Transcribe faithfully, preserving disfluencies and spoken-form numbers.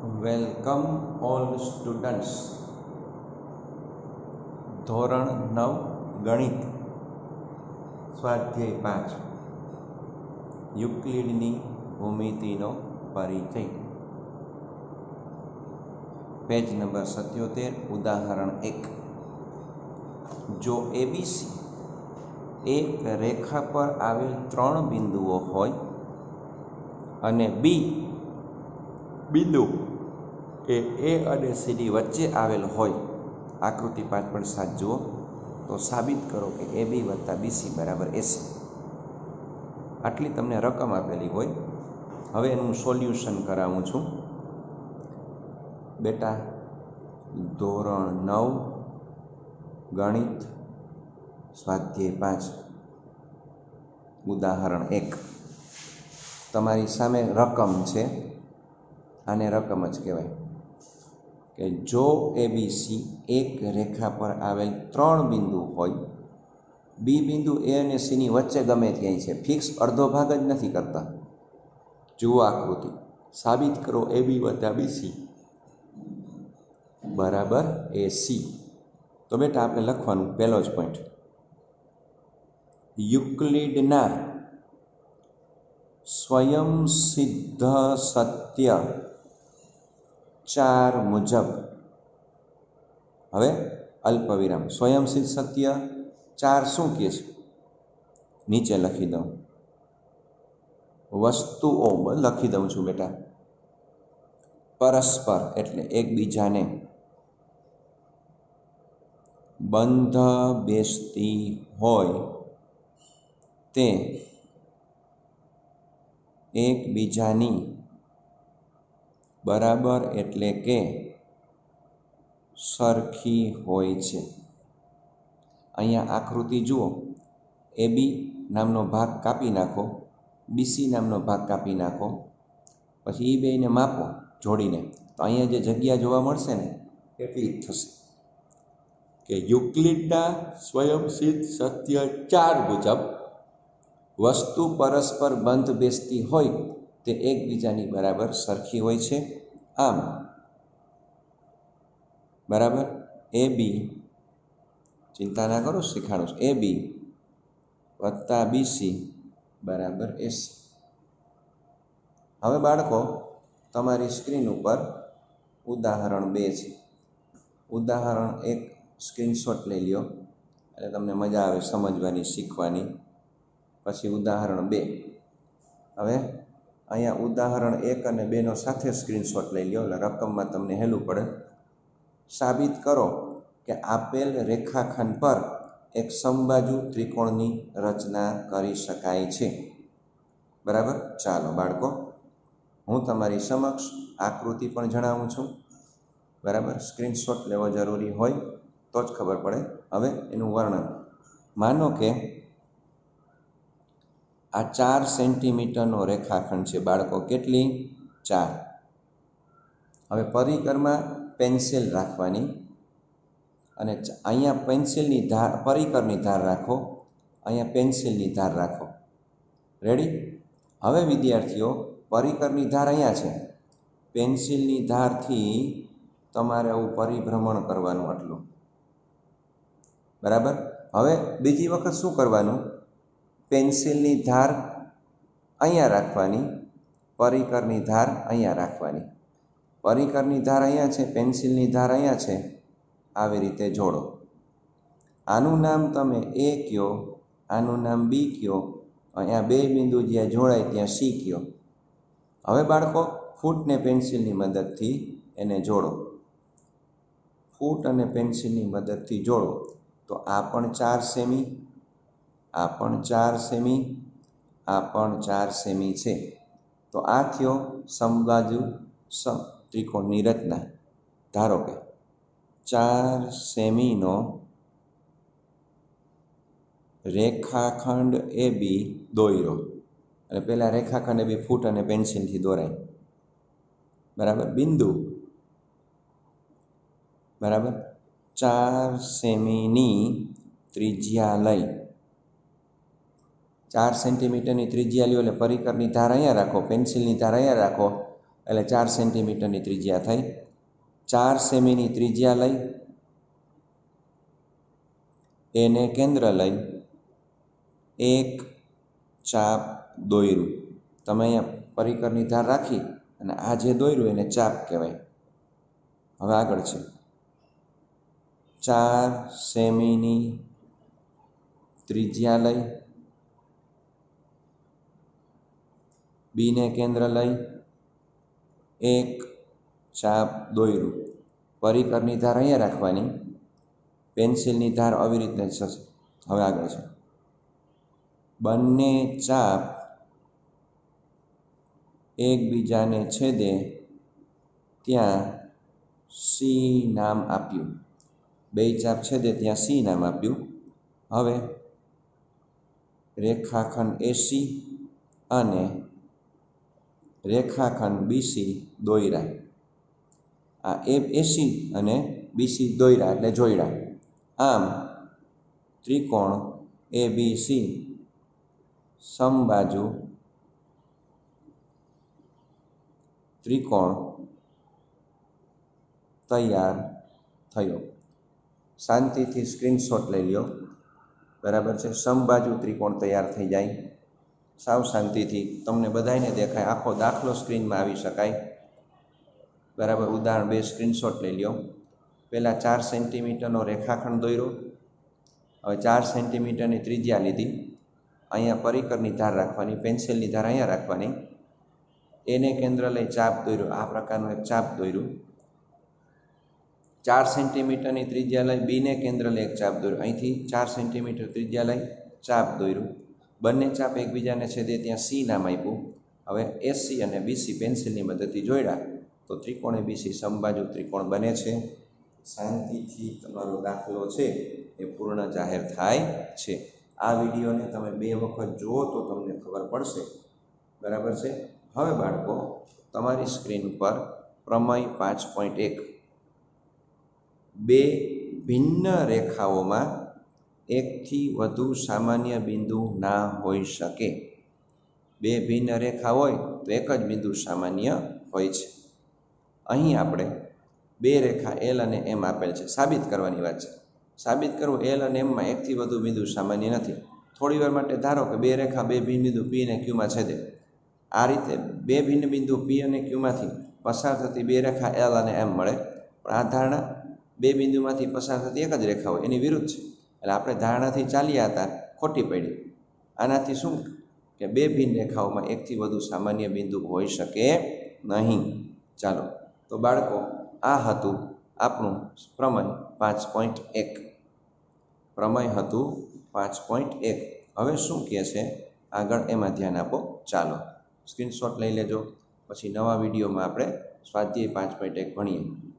Welcome all students. ધોરણ નવ ગણિત સ્વાધ્યાય પાંચ યુક્લિડની ભૂમિતિનો પરિચય. પેજ નંબર સત્યોતેર. ઉદાહરણ એક. જો એબીસી એક રેખા પર આવેલ ત્રણ બિંદુઓ હોય અને બી બિંદુ એ એ અને સીની વચ્ચે આવેલ હોય, આકૃતિ પાંચ પોઈન્ટ સાત જુઓ, તો સાબિત કરો કે એ બી વત્તા બીસી બરાબર એસી. આટલી તમને રકમ આપેલી હોય. હવે એનું સોલ્યુશન કરાવું છું. બેટા, ધોરણ નવ ગણિત સ્વાધ્યાય પાંચ ઉદાહરણ એક. તમારી સામે રકમ છે, આને રકમ જ કહેવાય. કે જો એબીસી એક રેખા પર આવેલ ત્રણ બિંદુ હોય, બી બિંદુ એ અને સીની વચ્ચે ગમે ત્યાંય છે, ફિક્સ અડધો ભાગ જ નથી કરતા. જુઓ આકૃતિ. સાબિત કરો એ બી વત્તા બીસી બરાબર એસી. તો બેટા આપણે લખવાનું પહેલો જ પોઈન્ટ, યુક્લિડના સ્વયંસિદ્ધ સત્ય ચાર મુજબ. હવે અલ્પવિરામ. સ્વયંસિદ્ધ સત્ય ચાર શું કહે છે? નીચે લખી દઉં. વસ્તુઓ લખી દઉં છું બેટા. પરસ્પર એટલે એકબીજાને બંધ બેસતી હોય તે એકબીજાની બરાબર એટલે કે સરખી હોય છે. અહીંયા આકૃતિ જુઓ. એ બી નામનો ભાગ કાપી નાખો, બીસી નામનો ભાગ કાપી નાખો, પછી એ બેને માપો જોડીને, તો અહીંયા જે જગ્યા જોવા મળશે ને એટલી જ થશે. કે યુક્લિડના સ્વયંસિદ્ધ સત્ય ચાર મુજબ વસ્તુ પરસ્પર બંધ બેસતી હોય તે એકબીજાની બરાબર સરખી હોય છે. આમ બરાબર એ બી, ચિંતા ના કરો, શીખાણું છે, એ બી વત્તા બીસી બરાબર એસી. હવે બાળકો, તમારી સ્ક્રીન ઉપર ઉદાહરણ બે છે. ઉદાહરણ એક સ્ક્રીનશોટ લઈ લ્યો એટલે તમને મજા આવે સમજવાની, શીખવાની. પછી ઉદાહરણ બે. હવે અહીંયા ઉદાહરણ એક અને બેનો સાથે સ્ક્રીનશોટ લઈ લ્યો એટલે રકમમાં તમને હેલું પડે. સાબિત કરો કે આપેલ રેખાખંડ પર એક સમબાજુ ત્રિકોણની રચના કરી શકાય છે. બરાબર. ચાલો બાળકો, હું તમારી સમક્ષ આકૃતિ પણ જણાવું છું. બરાબર. સ્ક્રીનશોટ લેવો જરૂરી હોય તો જ ખબર પડે. હવે એનું વર્ણન. માનો કે આ ચાર સેન્ટીમીટરનો રેખાખંડ છે બાળકો. કેટલી? ચાર. હવે પરિકરમાં પેન્સિલ રાખવાની અને અહીંયા પેન્સિલની ધાર, પરિકરની ધાર રાખો, અહીંયા પેન્સિલની ધાર રાખો. રેડી? હવે વિદ્યાર્થીઓ, પરિકરની ધાર અહીંયા છે, પેન્સિલની ધારથી તમારે આવું પરિભ્રમણ કરવાનું આટલું. બરાબર. હવે બીજી વખત શું કરવાનું? પેન્સિલની ધાર અહીંયા રાખવાની, પરિકરની ધાર અહીંયા રાખવાની. પરિકરની ધાર અહીંયા છે, પેન્સિલની ધાર અહીંયા છે. આવી રીતે જોડો. આનું નામ તમે એ કયો, આનું નામ બી કયો, અહીંયા બે બિંદુ જ્યાં જોડાય ત્યાં સી કયો. હવે બાળકો, ફૂટને પેન્સિલની મદદથી એને જોડો. ફૂટ અને પેન્સિલની મદદથી જોડો તો આ પણ ચાર સેમી, આ પણ ચાર સેમી, આ પણ ચાર સેમી છે. તો આ થયો સમબાજુ સમ ત્રિકોણની રચના. ધારો કે ચાર સેમીનો રેખાખંડ એ બી દોર્યો. અને પહેલા રેખાખંડ એ બી ફૂટ અને પેન્સિલથી દોરાય. બરાબર. બિંદુ બરાબર ચાર સેમીની ત્રિજ્યા લઈ, ચાર સેન્ટીમીટરની ત્રિજ્યા લ્યો એટલે પરિકરની ધાર અહીંયા રાખો, પેન્સિલની ધાર અહીંયા રાખો. એટલે ચાર સેન્ટીમીટરની ત્રિજ્યા થઈ. ચાર સેમીની ત્રિજ્યા લઈ એને કેન્દ્ર લઈ એક ચાપ દોર્યું. તમે અહીંયા પરિકરની ધાર રાખી અને આ જે દોર્યું એને ચાપ કહેવાય. હવે આગળ છે ચાર સેમીની ત્રિજ્યા લઈ બીને કેન્દ્ર લઈ એક ચાપ દોર્યું. પરિકરની ધાર અહીંયા રાખવાની, પેન્સિલની ધાર આવી રીતે થશે. હવે આગળ છે બંને ચાપ એકબીજાને છેદે ત્યાં સી નામ આપ્યું. બે ચાપ છેદે ત્યાં સી નામ આપ્યું. હવે રેખાખંડ એસી અને રેખાખંડ બીસી દોર્યા. આ એ એસી અને બીસી દોર્યા એટલે જોડ્યા. આમ ત્રિકોણ એ બી સી સમબાજુ ત્રિકોણ તૈયાર થયો. શાંતિથી સ્ક્રીનશોટ લઈ લ્યો. બરાબર છે. સમબાજુ ત્રિકોણ તૈયાર થઈ જાય. સાવ શાંતિથી તમને બધાને દેખાય. આખો દાખલો સ્ક્રીનમાં આવી શકાય. બરાબર. ઉદાહરણ બે સ્ક્રીનશોટ લઈ લ્યો. પહેલાં ચાર સેન્ટીમીટરનો રેખાખંડ દોર્યો. હવે ચાર સેન્ટીમીટરની ત્રિજ્યા લીધી. અહીંયા પરિકરની ધાર રાખવાની, પેન્સિલની ધાર અહીંયા રાખવાની. એને કેન્દ્ર લઈ ચાપ દોર્યો. આ પ્રકારનું એક ચાપ દોર્યું. ચાર સેન્ટીમીટરની ત્રિજ્યા લઈ બીને કેન્દ્ર લઈ એક ચાપ દોર્યું. અહીંથી ચાર સેન્ટીમીટર ત્રિજ્યા લઈ ચાપ દોર્યું. બંને ચાપ એકબીજાને છેદે ત્યાં સી નામ આપ્યું. હવે એસી અને બીસી પેન્સિલની મદદથી જોડ્યા તો ત્રિકોણ એબીસી સમબાજુ ત્રિકોણ બને છે. શાંતિથી તમારો દાખલો છે એ પૂર્ણ જાહેર થાય છે. આ વિડીયોને તમે બે વખત જુઓ તો તમને ખબર પડશે. બરાબર છે. હવે બાળકો તમારી સ્ક્રીન પર પ્રમેય પાંચ પોઈન્ટ એક બે ભિન્ન રેખાઓમાં એકથી વધુ સામાન્ય બિંદુ ના હોઈ શકે. બે ભિન્ન રેખા હોય તો એક જ બિંદુ સામાન્ય હોય છે. અહીં આપણે બે રેખા એલ અને એમ આપેલ છે. સાબિત કરવાની વાત છે. સાબિત કરવું એલ અને એમમાં એકથી વધુ બિંદુ સામાન્ય નથી. થોડી વાર માટે ધારો કે બે રેખા બે ભિન્ન બિંદુ પી અને ક્યુમાં છેદે. આ રીતે બે ભિન્ન બિંદુ પી અને ક્યુમાંથી પસાર થતી બે રેખા એલ અને એમ મળે. પણ આ ધારણા બે બિંદુમાંથી પસાર થતી એક જ રેખા હોય એની વિરુદ્ધ છે. એટલે આપણે ધારણાથી ચાલ્યા હતા, ખોટી પડી. આનાથી શું કે બે ભિન્ન રેખાઓમાં એકથી વધુ સામાન્ય બિંદુ હોઈ શકે નહીં. ચાલો તો બાળકો આ હતું આપણું પ્રમેય પાંચ પોઈન્ટ એક. પ્રમેય હતું પાંચ પોઈન્ટ એક. હવે શું કહે છે આગળ એમાં ધ્યાન આપો. ચાલો સ્ક્રીનશોટ લઈ લેજો. પછી નવા વિડીયોમાં આપણે સ્વાધ્યાય પાંચ પોઈન્ટ એક ભણીએ.